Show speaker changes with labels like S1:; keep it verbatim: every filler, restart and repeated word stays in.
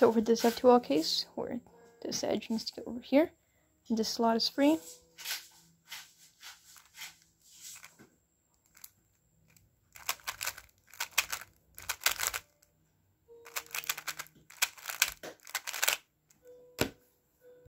S1: So for this F two L case, where this edge needs to go over here, and this slot is free,